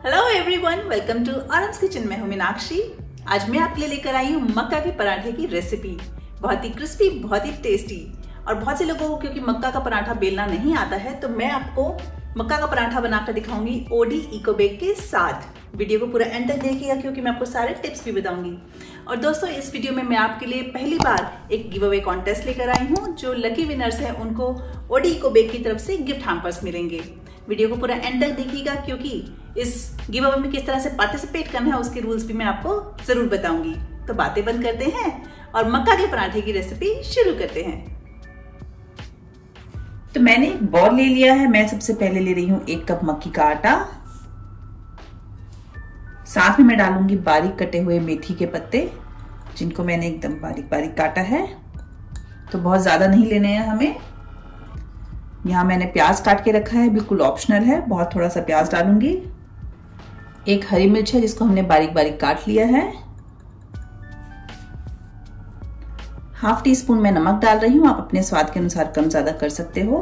Hello everyone, welcome to Anand kitchen में हूं मीनाक्षी। आज मैं आपके लिए लेकर आई हूं मक्का के पराठे की रेसिपी। बहुत ही क्रिस्पी, बहुत ही टेस्टी। और बहुत से लोगों को क्योंकि मक्का का पराठा बेलना नहीं आता है, तो मैं आपको मक्का का पराठा बनाकर दिखाऊंगी ओडी इको बेक के साथ। वीडियो को पूरा एंड तक देखिएगा क्योंकि मैं आपको सारे टिप्स भी बताऊंगी। और दोस्तों, इस वीडियो में मैं आपके लिए पहली बार एक गिव अवे कॉन्टेस्ट लेकर आई हूँ। जो लकी विनर्स हैं उनको ओडी इको बेक की तरफ से गिफ्ट हैम्पर्स मिलेंगे। वीडियो को पूरा एंड तक देखिएगा क्योंकि इस गिव अवे में किस तरह से पार्टिसिपेट करना है उसके रूल्स भी मैं आपको जरूर बताऊंगी। तो बातें बंद करते हैं और मक्का के पराठे की रेसिपी शुरू करते हैं। तो मैंने एक बॉल ले लिया है। मैं सबसे पहले ले रही हूं 1 कप मक्की का आटा। साथ में मैं डालूंगी बारीक कटे हुए मेथी के पत्ते, जिनको मैंने एकदम बारीक बारीक काटा है। तो बहुत ज्यादा नहीं लेने हैं हमें। यहाँ मैंने प्याज काट के रखा है, बिल्कुल ऑप्शनल है, बहुत थोड़ा सा प्याज डालूंगी। 1 हरी मिर्च है जिसको हमने बारीक बारीक काट लिया है। ½ टीस्पून मैं नमक डाल रही हूँ, आप अपने स्वाद के अनुसार कम ज्यादा कर सकते हो।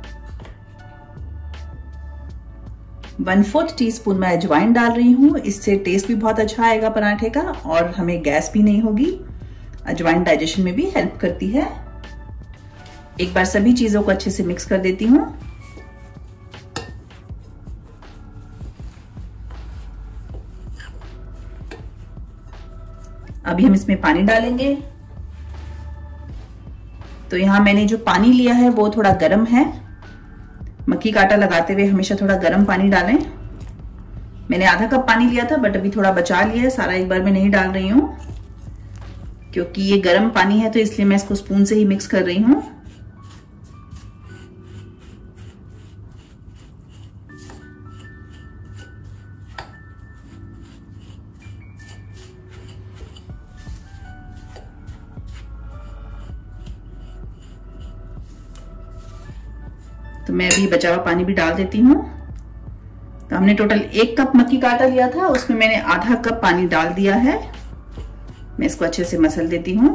1/4 टीस्पून मैं अजवाइन डाल रही हूँ, इससे टेस्ट भी बहुत अच्छा आएगा पराठे का और हमें गैस भी नहीं होगी। अजवाइन डाइजेशन में भी हेल्प करती है। एक बार सभी चीजों को अच्छे से मिक्स कर देती हूँ। अभी हम इसमें पानी डालेंगे। तो यहाँ मैंने जो पानी लिया है वो थोड़ा गर्म है। मक्की का आटा लगाते हुए हमेशा थोड़ा गर्म पानी डालें। मैंने आधा कप पानी लिया था बट अभी थोड़ा बचा लिया है, सारा एक बार में नहीं डाल रही हूँ क्योंकि ये गर्म पानी है, तो इसलिए मैं इसको स्पून से ही मिक्स कर रही हूँ। तो मैं अभी बचा हुआ पानी भी डाल देती हूँ। तो हमने टोटल 1 कप मक्की का आटा लिया था, उसमें मैंने आधा कप पानी डाल दिया है। मैं इसको अच्छे से मसल देती हूँ।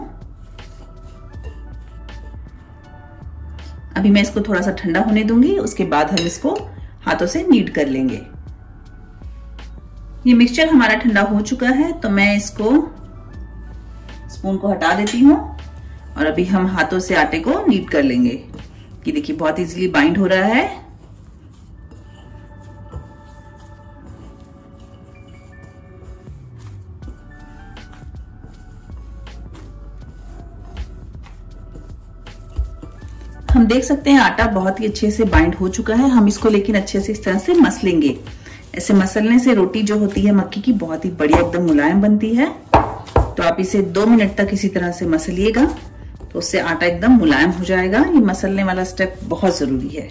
अभी मैं इसको थोड़ा सा ठंडा होने दूंगी, उसके बाद हम इसको हाथों से नीड कर लेंगे। ये मिक्सचर हमारा ठंडा हो चुका है, तो मैं इसको स्पून को हटा देती हूँ और अभी हम हाथों से आटे को नीड कर लेंगे। कि देखिए बहुत इजीली बाइंड हो रहा है। हम देख सकते हैं आटा बहुत ही अच्छे से बाइंड हो चुका है। हम इसको लेकिन अच्छे से इस तरह से मसलेंगे। ऐसे मसलने से रोटी जो होती है मक्की की बहुत ही बढ़िया एकदम मुलायम बनती है। तो आप इसे 2 मिनट तक इसी तरह से मसलिएगा, तो उससे आटा एकदम मुलायम हो जाएगा। ये मसलने वाला स्टेप बहुत जरूरी है।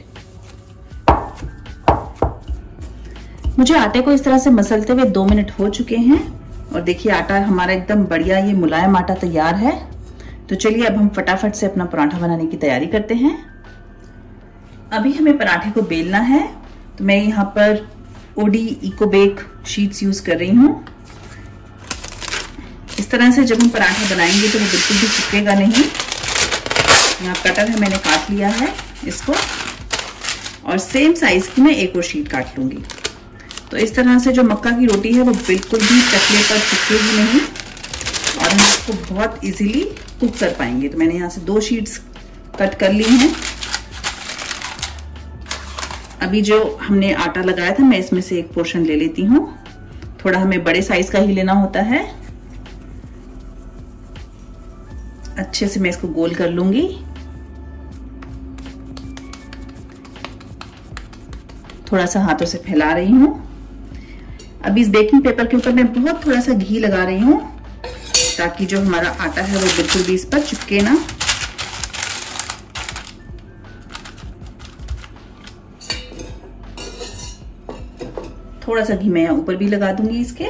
मुझे आटे को इस तरह से मसलते हुए 2 मिनट हो चुके हैं और देखिए आटा हमारा एकदम बढ़िया ये मुलायम आटा तैयार है। तो चलिए अब हम फटाफट से अपना पराठा बनाने की तैयारी करते हैं। अभी हमें पराठे को बेलना है। तो मैं यहाँ पर OD eco bake sheets use कर रही हूँ। इस तरह से जब हम पराठा बनाएंगे तो वो बिल्कुल भी चिपकेगा नहीं। यहाँ कटर है, मैंने काट लिया है इसको और सेम साइज की मैं एक और शीट काट लूंगी। तो इस तरह से जो मक्का की रोटी है वो बिल्कुल भी तसले पर चिपकेगी नहीं और हम इसको बहुत इजीली कुक कर पाएंगे। तो मैंने यहाँ से 2 शीट्स कट कर ली हैं। अभी जो हमने आटा लगाया था मैं इसमें से एक पोर्शन ले लेती हूँ। थोड़ा हमें बड़े साइज का ही लेना होता है। अच्छे से मैं इसको गोल कर लूंगी। थोड़ा सा हाथों से फैला रही हूँ। अब इस बेकिंग पेपर के ऊपर मैं बहुत थोड़ा सा घी लगा रही हूँ ताकि जो हमारा आटा है वो बिल्कुल भी इस पर चिपके ना। थोड़ा सा घी मैं यहाँ ऊपर भी लगा दूंगी इसके।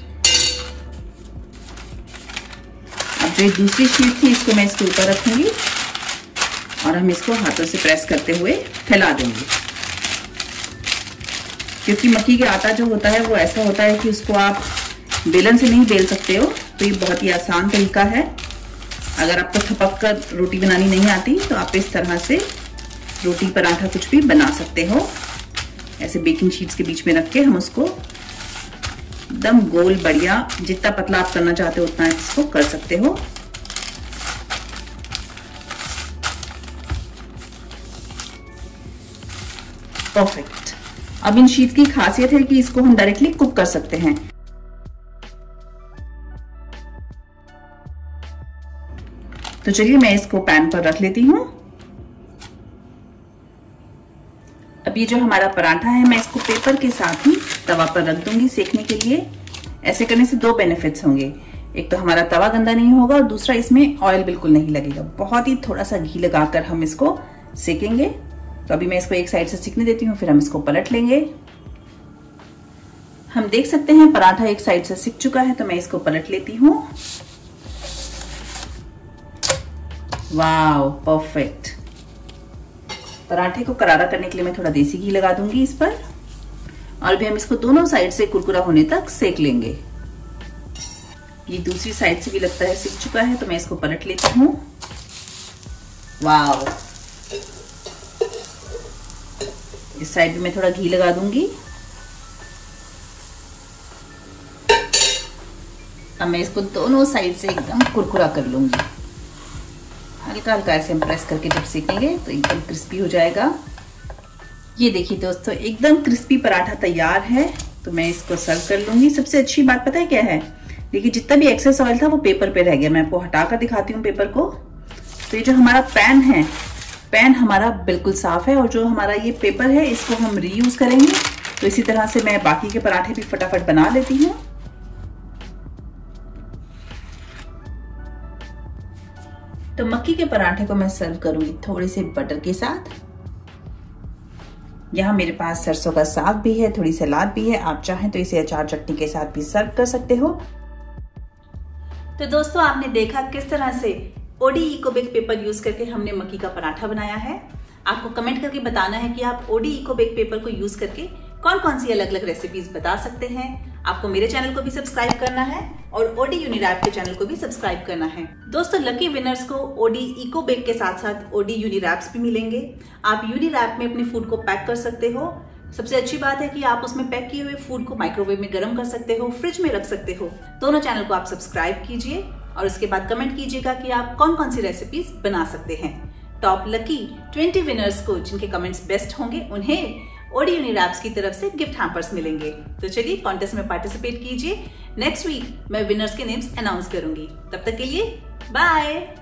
अब जो दूसरी शीट थी इसको मैं इसके ऊपर रखूंगी और हम इसको हाथों से प्रेस करते हुए फैला देंगे। क्योंकि मक्की का आटा जो होता है वो ऐसा होता है कि उसको आप बेलन से नहीं बेल सकते हो। तो ये बहुत ही आसान तरीका है। अगर आपको थपक कर रोटी बनानी नहीं आती तो आप इस तरह से रोटी पराठा कुछ भी बना सकते हो। ऐसे बेकिंग शीट्स के बीच में रख के हम उसको एकदम गोल बढ़िया, जितना पतला आप करना चाहते हो उतना इसको कर सकते हो। परफेक्ट। अब इन शीट की खासियत है कि इसको हम डायरेक्टली कुक कर सकते हैं। तो चलिए मैं इसको पैन पर रख लेती हूँ। अब ये जो हमारा पराठा है मैं इसको पेपर के साथ ही तवा पर रख दूंगी सेकने के लिए। ऐसे करने से दो बेनिफिट्स होंगे, एक तो हमारा तवा गंदा नहीं होगा और दूसरा इसमें ऑयल बिल्कुल नहीं लगेगा। बहुत ही थोड़ा सा घी लगाकर हम इसको सेकेंगे। तो अभी मैं इसको एक साइड से सिकने देती हूँ, फिर हम इसको पलट लेंगे। हम देख सकते हैं पराठा एक साइड से सिक चुका है, तो मैं इसको पलट लेती हूँ। Wow, perfect. पराठे को करारा करने के लिए मैं थोड़ा देसी घी लगा दूंगी इस पर, और भी हम इसको दोनों साइड से कुरकुरा होने तक सेक लेंगे। ये दूसरी साइड से भी लगता है सिक चुका है, तो मैं इसको पलट लेती हूँ। वाव, इस साइड भी मैं थोड़ा घी लगा दूंगी। अब मैं इसको दोनों साइड से एकदम कुरकुरा कर लूंगी। हल्का हल्का ऐसे प्रेस करके जब सेकेंगे तो एकदम क्रिस्पी हो जाएगा। ये देखिए दोस्तों, एकदम क्रिस्पी पराठा तैयार है। तो मैं इसको सर्व कर लूंगी। सबसे अच्छी बात पता है क्या है? देखिए जितना भी एक्सेस ऑयल था वो पेपर पे रह गया। मैं आपको हटाकर दिखाती हूँ पेपर को। तो ये जो हमारा पैन है, पैन हमारा बिल्कुल साफ है, और जो हमारा ये पेपर है इसको हम रीयूज करेंगे। तो इसी तरह से मैं बाकी के पराठे भी फटाफट बना लेती हूँ। तो मक्की के पराठे को मैं सर्व करूंगी थोड़े से बटर के साथ। यहाँ मेरे पास सरसों का साग भी है, थोड़ी सलाद भी है। आप चाहें तो इसे अचार चटनी के साथ भी सर्व कर सकते हो। तो दोस्तों, आपने देखा किस तरह से OD eco bake paper use करके हमने मक्की का पराठा बनाया है। आपको कमेंट करके बताना है कि आप ओडी इको बेक पेपर को यूज करके कौन कौन सी अलग अलग रेसिपीज बता सकते हैं। आपको मेरे चैनल को भी सब्सक्राइब करना है और ओडी यूनिरैप के चैनल को भी सब्सक्राइब करना है। दोस्तों, लकी विनर्स को ओडी इको बेक के साथ साथ ओडी यूनिरैप्स भी मिलेंगे। आप यूनिरैप में अपने फूड को पैक कर सकते हो। सबसे अच्छी बात है कि आप उसमें पैक किए हुए फूड को माइक्रोवेव में गर्म कर सकते हो, फ्रिज में रख सकते हो। दोनों चैनल को आप सब्सक्राइब कीजिए और उसके बाद कमेंट कीजिएगा कि आप कौन कौन सी रेसिपीज बना सकते हैं। टॉप लकी 20 विनर्स को जिनके कमेंट्स बेस्ट होंगे उन्हें ओडी यूनिरैप्स की तरफ से गिफ्ट हैम्पर्स मिलेंगे। तो चलिए कॉन्टेस्ट में पार्टिसिपेट कीजिए। नेक्स्ट वीक मैं विनर्स के नेम्स अनाउंस करूंगी। तब तक के लिए बाय।